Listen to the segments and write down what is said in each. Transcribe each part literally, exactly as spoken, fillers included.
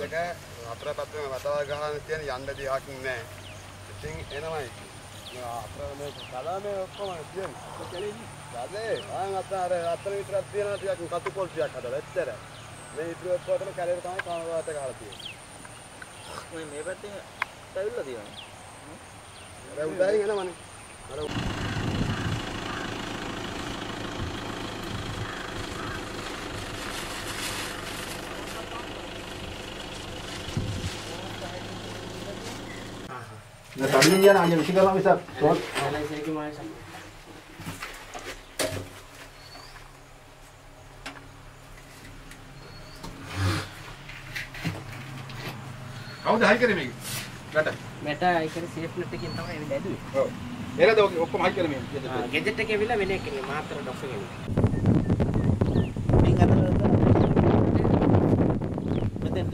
දෙක අතර පැත්තම වටවා ගහන තියෙන යන්න දෙයක් නැහැ. ඉතින් එනමයි. අතර මේ කලාමේ ඔක්කොම තියෙන්නේ. කෙලින්. ගාදේ ආන් අතර අතර විතරක් තියෙනවා ටිකක් කතු පොල් ටිකක් හදලා එච්චර. මේ ඉතුරු ඔක්කොටම කැලේට තමයි කනවාට ගහලා තියෙන්නේ. මේ මේ පැත්තේ ඇවිල්ලා තියෙනවා. අර උඩයින් එනවනේ. අර Nah, tadi dia nak jadi segala misal. Soal. Alai saya ke mana sama? Kau dah hai kare මේක. ගට. මට ඒකේ සේෆ් නෙට් එකකින් තමයි එන්නේ ඇදුවේ. ඔව්. එනද ඔක්කොම hai kare මේක. ගෙජට් එකේ විලා වෙන එකනේ මාතර ඩොස් එකේ. මේක අතර මෙතෙන්.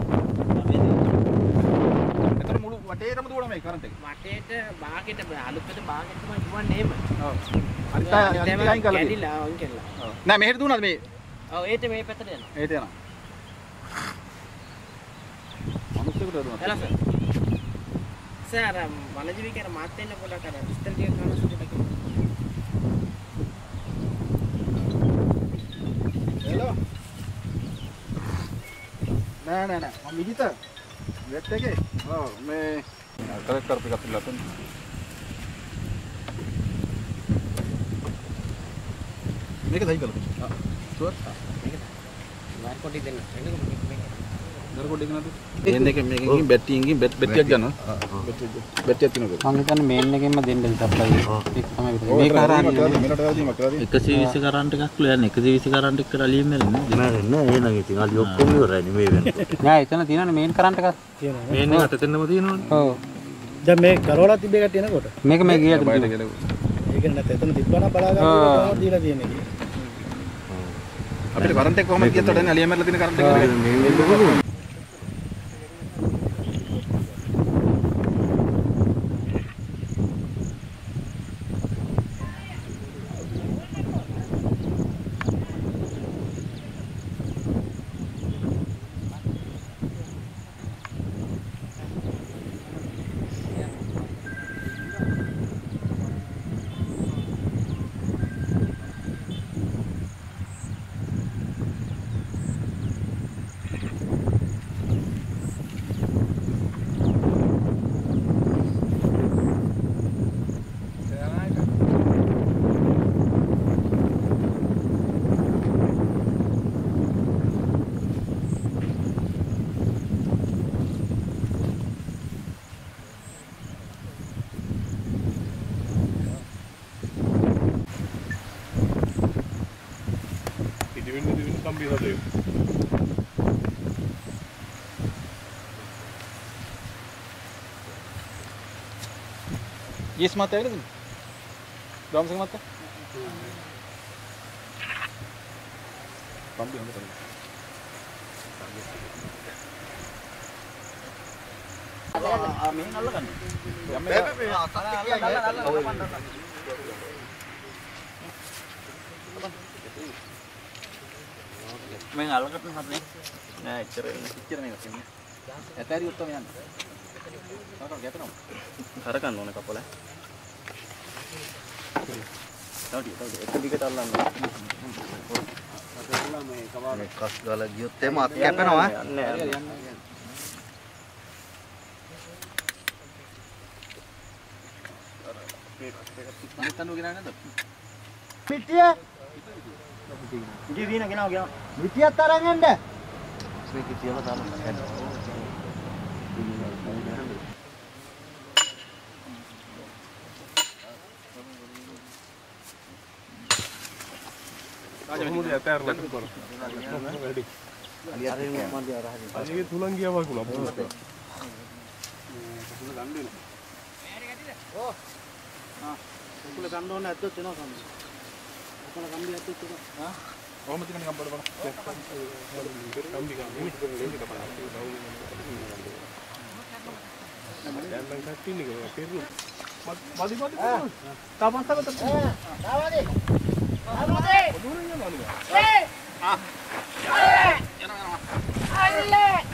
එතන මුළු වටේටම දුවන මේ කරන්ට් එක. වටේට භාගෙට අලුත්කට භාගෙට තමයි දුවන්නේ එහෙම. ඔව්. අනිත් අය අනිත් අයින් කරලා. කැඩිලා වුන් කියලා. ඔව්. නෑ මෙහෙට දුවනද මේ? ඔව් ඒත් මේ පැත්තට යනවා. ඒට යනවා. මනුස්සයෙකුට දුවනවා. එලා සර්. සර් වනජීවිකේ මාත් වෙන්න පොඩක් අර විස්තර ටික ගන්න සුදුට කිව්වා. හෙලෝ. නෑ නෑ නෑ. මම විජිත. වෙට් එකේ. ඔව් මේ කරෙක්ට් කරපු එකක් ඉල්ලලා තියෙනවා. මේක දයි කළා. ආ. ෂුවර්. මේක වයර් කොටි දෙන්න. එන්නකො මේක මේක. දර කොටි ගන්නද? මේන් එකෙන් මේකෙන් බැටරි එකකින් බැටරි එකක් ගන්නවා. බැටරි එකක් තියෙනවා. මම හිතන්නේ මේන් එකෙන්ම දෙන්න සප්ලයි. ඒක තමයි විතර. මේක හරහාන්නේ. මෙලට දාදීමක් කරලා තියෙනවා. එකසිය විසි කරන්ට් එකක් ලයන්නේ එකසිය විසි කරන්ට් එකට අලියෙන් මෙල්ලන්නේ නෑ නෑ එහෙනම් ඉතින් අලි ඔක්කොම ඉවරයිනේ මේ වෙනකොට නෑ එතන තියෙනනේ මේන් කරන්ට් එකක් තියෙනවා මේන් එක අතෙන්නම තියෙනවනේ ඔව් දැන් මේ කරවලා තිබ්බේ කට්ටිය එනකොට මේක මේ ගියද බයිට කියලා. ඒක නැත්නම් එතන තිබ්බනම් බලා ගන්න කොහොමද දීලා තියෙන්නේ කියලා අපිට කරන්ට් එක කොහමද කියත් වඩන්නේ අලියෙන් මැරලා තියෙන කරන්ට් එක Yes mata ada tu. Dom sing mata. Pambi handa tadi. Ah, main alla kan. Yamme. Bebe asat kiya alla alla. මම අලකට හදන්නේ නෑ එච්චර එච්චර නේ නැතිනේ ඇතෑරි උත්තම යන්න. තාම ගැටෙනවා. කරකන්න ඕනේ කපල. තවටි තවටි එක දිගට අල්ලන්න. අදලා මේ කවාල කස් ගාලා ගියොත් එම අත් කැපෙනවා නෑ මේ තනුව ගෙනා නේද? පිටිය ඉතින් වීන ගෙනාව ගෙනාව පිටියත් අරන් යන්න මේක තියලා දාන්න. රාජා මෙහෙම ඇතෑරලා කරා. වැඩි. අලියට මම දිහා රහගෙන. අලියේ තුලන් ගියා වගේ කුලප්. මේ කකුල ගන්න වෙනවා. ඕ ආ කකුල ගන්න ඕනේ ඇත්තොත් එනවා කන්න කකුල ගන්න ඇත්තොත් එනවා ආ කොහොමද කියන්නේ කම්බල බලන්න. කම්බි ගන්න. මේ දෙන්න බලන්න. දැන් නම් කට්ටින්නේ කියලා පෙරළු. මදි මදි. තාපස්සකට. තාවදී. තාවදී. දුරින් යනවා නේද? ඒ. ආ. යනවා යනවා. අල්ලේ. ආ.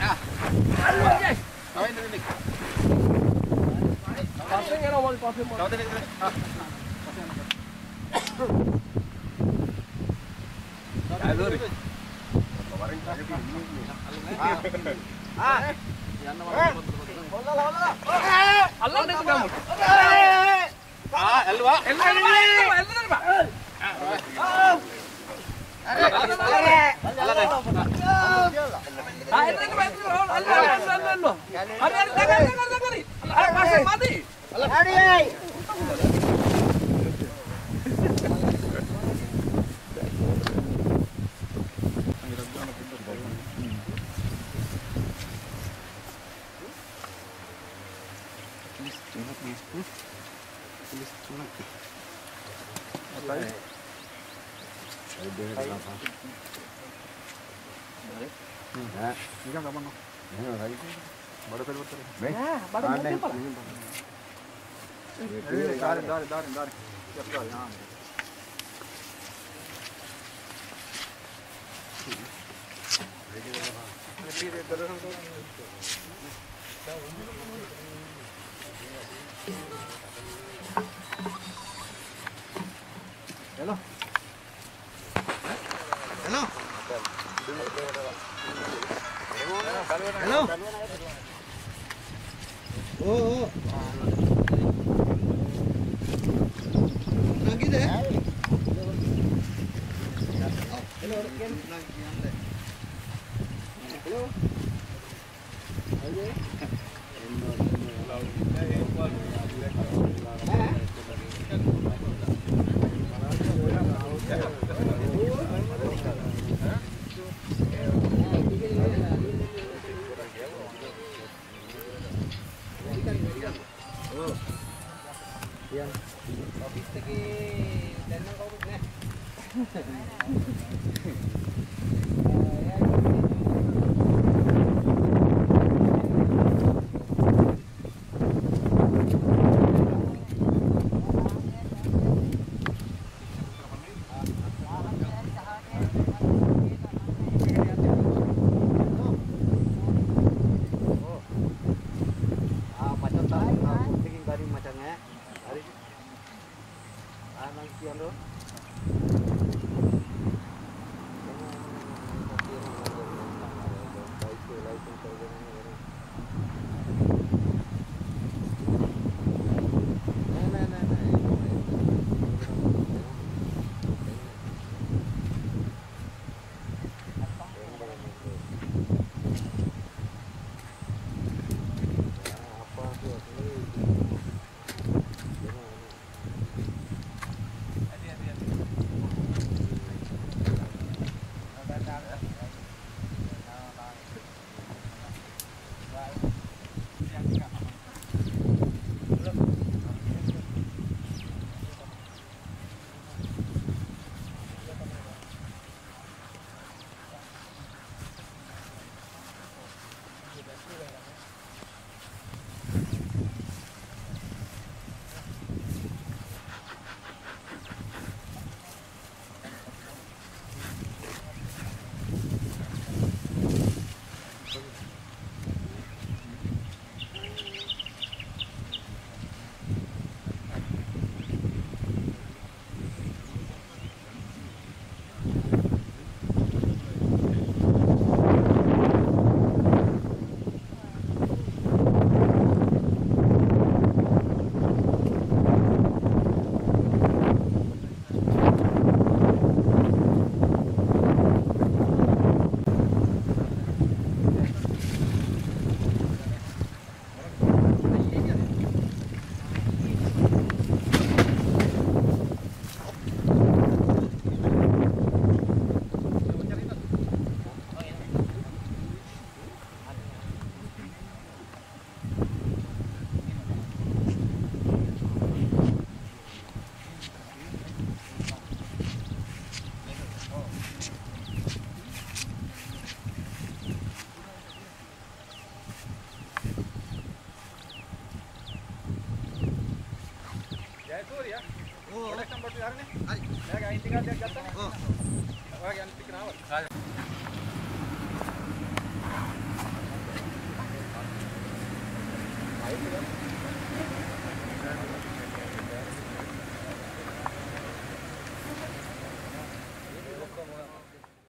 ඔය